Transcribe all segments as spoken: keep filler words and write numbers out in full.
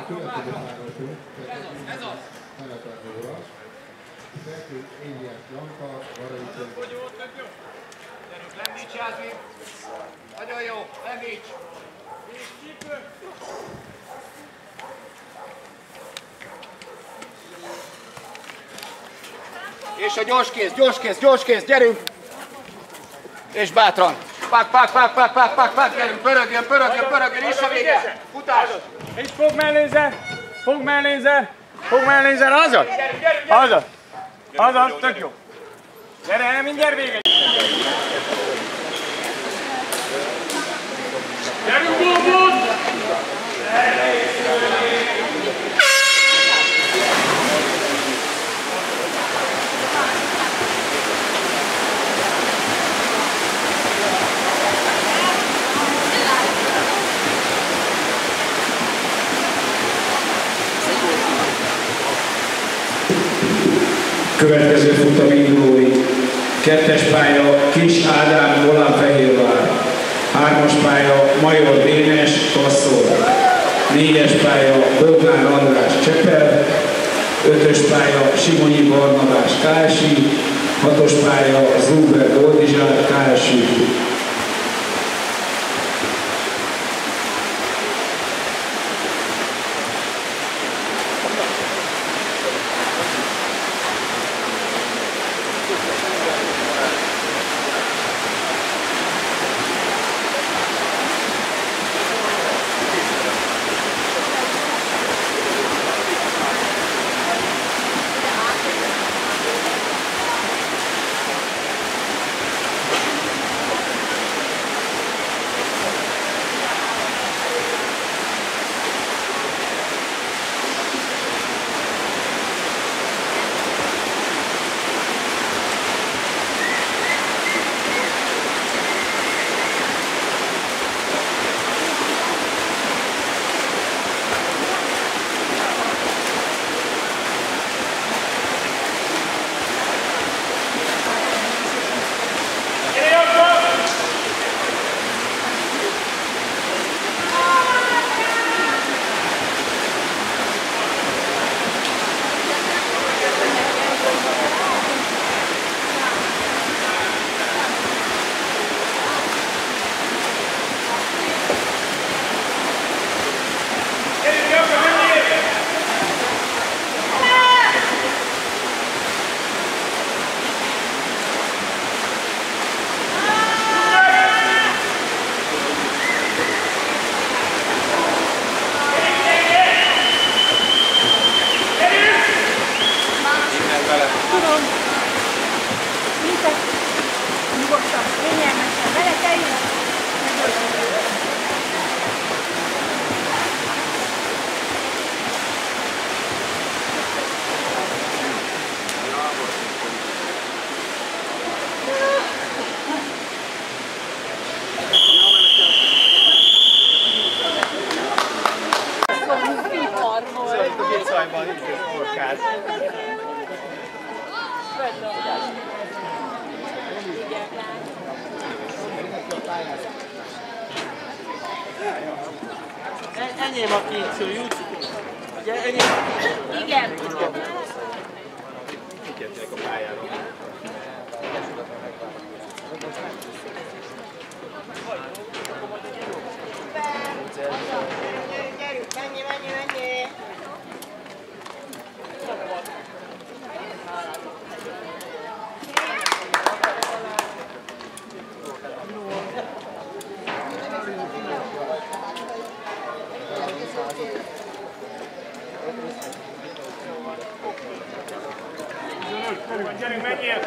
következő párosunk, Fenetel Zsóra, Fekő Éliás Janka, Varai Csöndő. Lendíts, Jászmin! Nagyon jó, lendíts! És a gyorskész, gyorskész, gyorskész, gyerünk! És bátran! Pák, pák, pák, pák, pák, pák, pák, gyerünk, pörögjön, pörögjön, pörögjön, és a vége! Futás! És fog mellénze! Fog mellénze! Fog mellénze, azaz! Azaz! Azaz, tök jó! Gyere, mindjárt vége! Gyerünk, Bóbot! Következő futamindulói. Kettes pálya Kis Ádám, Volán-Fehérvár. Hármas pálya Major Dénes, Kasszor. Négyes pálya Bognár András, Csepel. Ötös pálya Simonyi Barnabás, ká es i. Hatos pálya Zuber Boldizsár, ká es i. Enyém a kétsző, jut! Ugye, enyém a kétsző? Igen. Kikértek a pályára. Gyerünk, menjél, menjél, menjél! Gyerünk, menjél!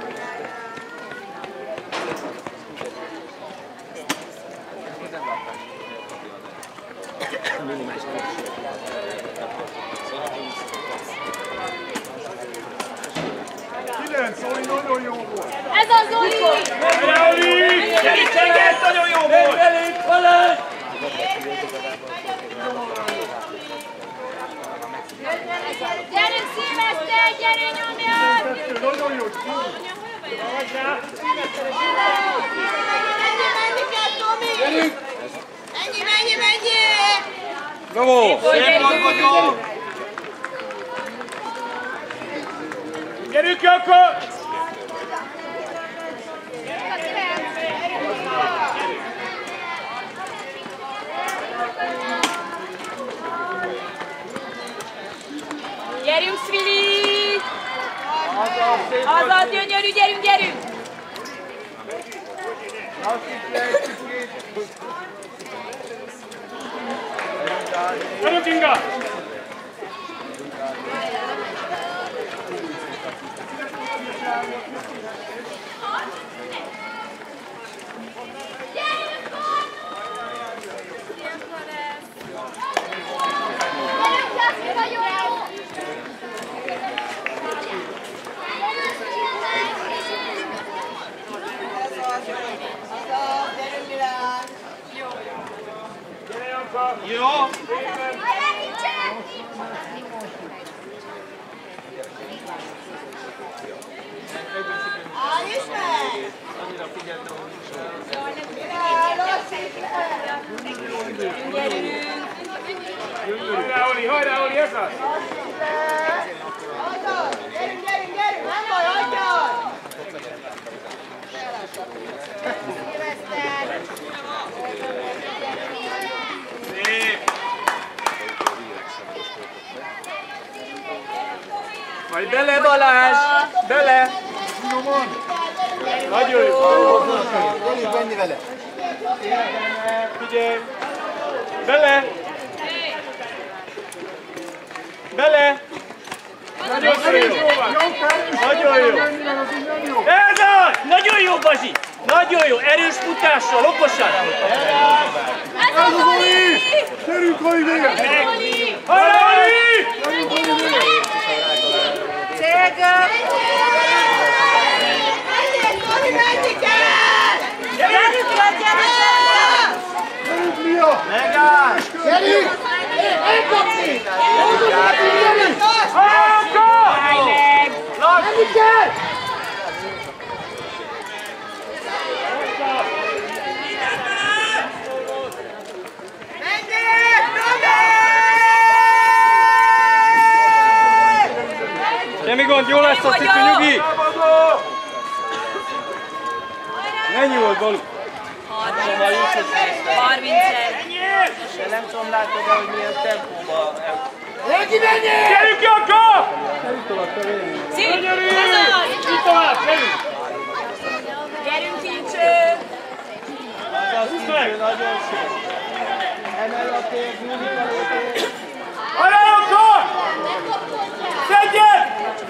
Kilenc, Zoli, nagyon jó volt! Ez a Zoli! Zoli! Segítséget, nagyon jó volt! Elég, halál! Gyerünk, Szilveszter, gyerünk, nyomjad! Nagyon jó! Menj, menj kell, Tomi! Menj, menj, menj! Bravo! Szép volt vagyok! Gyerünk, Janka! Gyerünk, Svili! Haza, gyönyörű, gyerünk, gyerünk! Gyerünk, Inga! Jó! Hajrá, Oli, hajrá, Oli, ez az! Gyerünk, gyerünk, gyerünk! Nem baj, hagyjad! Majd bele, Balázs! Bele! Nagyon jó! Gyerünk menni vele! Figyelj! Bele! Bele! Nagyon jó! Nagyon jó! Ez az! Nagyon jó, Bazsi! Nagyon jó! Erős futással, okosan! Ez az Oli! Gyerünk, Oli, vége! Hajrá, Oli! Célgöm! Oli, menni kell! Gyerünk, gyerünk! Gyerünk, Mia! Megáll! Gyerünk! Elkapni! Gyerünk! Hanka! Menni kell! Semmi gond, jó lesz, azt hiszem, nyugi! Mennyi volt, Bali? harmincegy. De nem tudom látni, hogy milyen tempóban. Neki menjél! Gyerünk, Janka! Szép! Ez az! Itt tovább, gyerünk! Gyerünk, kincső! Az szintű nagyon szép. Emel a tér, nyúlik a tér. Hajrá, Janka! Szedjed!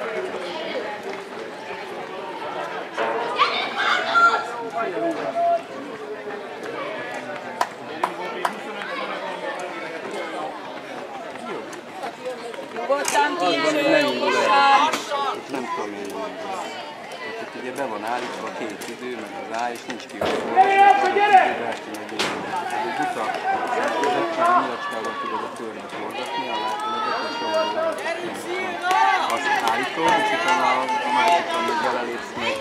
Nyugodtan, kincső, okosan! Nem tudom én mondani. Itt ugye be van állítva a két idő, meg az A, és nincs kiújtva. Gyere, Janka, gyere! Ez egy buta, a nyilacskával tudod a körnek forgatni, a lehetős jól lehet. Azt állítod, és utána a másikon még belelépsz még.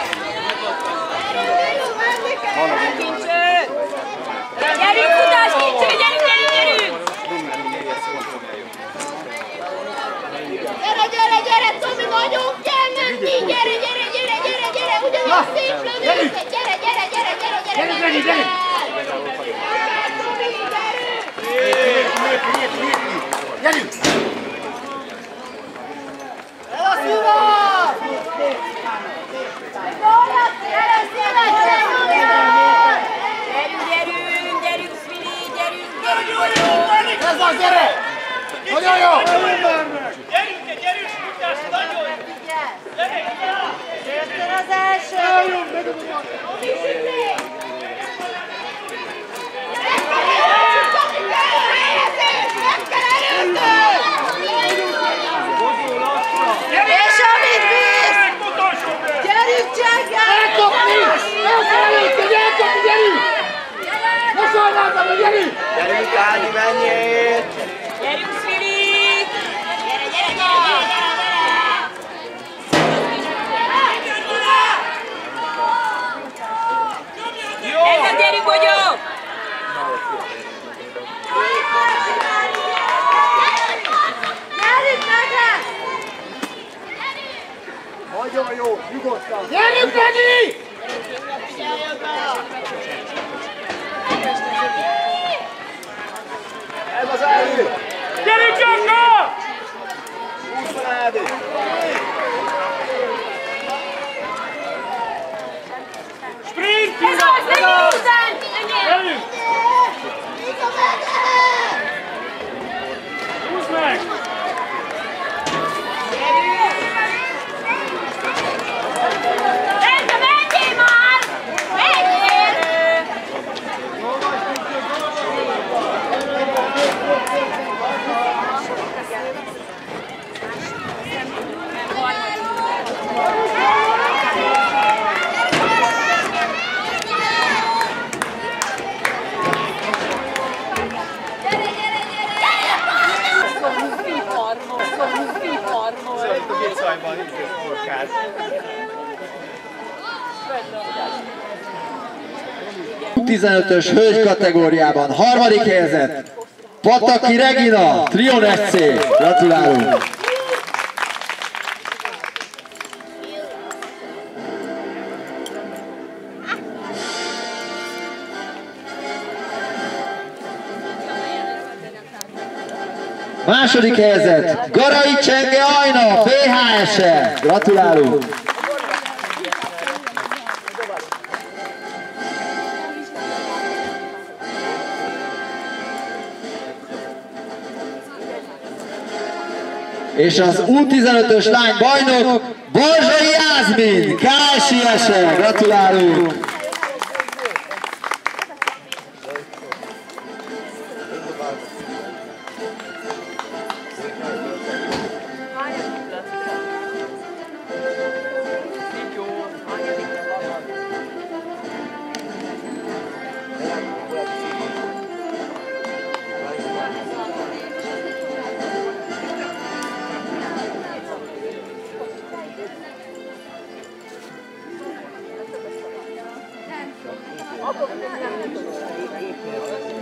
Kincső! Gyerünk, futás, kincső, gyerünk, gyerünk, gyerünk! Gyere, gyere, gyere, Tomi, nagyon kell menni! Gyere, gyere, gyere, gyere, gyere! Ugyanaz szép lövőszet! Gyere, gyere, gyere, gyere, gyere! Gyere, gyere, gyere! Tomi, gyerünk! Gyerünk! El a szívás! Gyere, szívesen! Gyerünk, gyerünk, gyerünk, Svili, gyerünk, gyerünk, vagyunk! Ez az, gyere! Nagyon jó! Gyerünk, gyerünk, futás, nagyon jó! Jöttem az első! És amit visz! Gyerünk, Csángán! Elkapni! Elfelejteni, elkapni, gyerünk! Ne szólnátok, hogy gyerünk! Gyerünk, Ádi, menjél! Gyerünk, Svili! Gyere, gyere, gyere! Gyerünk, Regi! Ez az elő! Gyerünk, Janka! Húsz van Ádi! Sprint! Ez az, menjünk után! Gyerünk! Húzd meg! Rendben, menjél már! Menjél! tizenötös hölgy kategóriában harmadik helyezett Pataki Regina, Trion es cé. Gratulálunk! Második helyezett Garai Csenge Ajna, bé há es-e. Gratulálunk! És az U tizenötös lány bajnok Balzsai Jászmin, ká es i es-e. Gratulálunk! Akkor nem